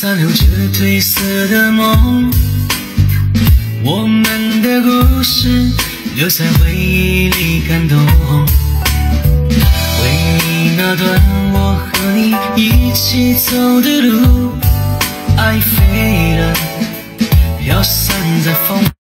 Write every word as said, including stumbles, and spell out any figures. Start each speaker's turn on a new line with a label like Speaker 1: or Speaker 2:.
Speaker 1: 残留着褪色的梦，我们的故事留在回忆里感动。回忆那段我和你一起走的路，爱飞了，飘散在风。